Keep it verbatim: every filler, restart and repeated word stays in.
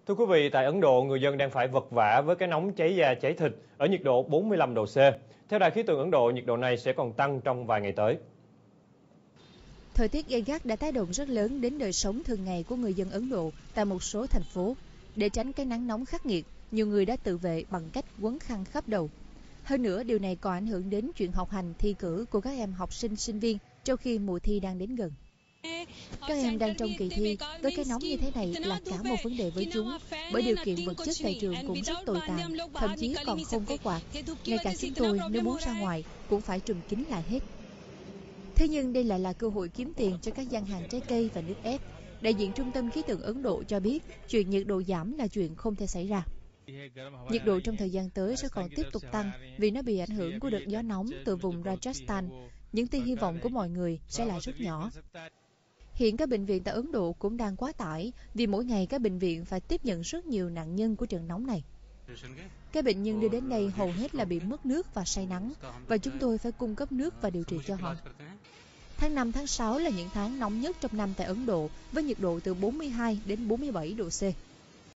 Thưa quý vị, tại Ấn Độ, người dân đang phải vật vã với cái nóng cháy da cháy thịt ở nhiệt độ bốn mươi lăm độ C. Theo Đài khí tượng Ấn Độ, nhiệt độ này sẽ còn tăng trong vài ngày tới. Thời tiết gay gắt đã tác động rất lớn đến đời sống thường ngày của người dân Ấn Độ tại một số thành phố. Để tránh cái nắng nóng khắc nghiệt, nhiều người đã tự vệ bằng cách quấn khăn khắp đầu. Hơn nữa, điều này còn ảnh hưởng đến chuyện học hành, thi cử của các em học sinh, sinh viên trong khi mùa thi đang đến gần. Các em đang trong kỳ thi, với cái nóng như thế này là cả một vấn đề với chúng, bởi điều kiện vật chất tại trường cũng rất tồi tàn, thậm chí còn không có quạt. Ngay cả chúng tôi nếu muốn ra ngoài cũng phải trùm kín lại hết. Thế nhưng đây lại là cơ hội kiếm tiền cho các gian hàng trái cây và nước ép. Đại diện Trung tâm Khí tượng Ấn Độ cho biết chuyện nhiệt độ giảm là chuyện không thể xảy ra. Nhiệt độ trong thời gian tới sẽ còn tiếp tục tăng vì nó bị ảnh hưởng của đợt gió nóng từ vùng Rajasthan. Những tia hy vọng của mọi người sẽ là rất nhỏ. Hiện các bệnh viện tại Ấn Độ cũng đang quá tải vì mỗi ngày các bệnh viện phải tiếp nhận rất nhiều nạn nhân của trận nóng này. Các bệnh nhân đưa đến đây hầu hết là bị mất nước và say nắng, và chúng tôi phải cung cấp nước và điều trị cho họ. Tháng năm, tháng sáu là những tháng nóng nhất trong năm tại Ấn Độ, với nhiệt độ từ bốn mươi hai đến bốn mươi bảy độ C.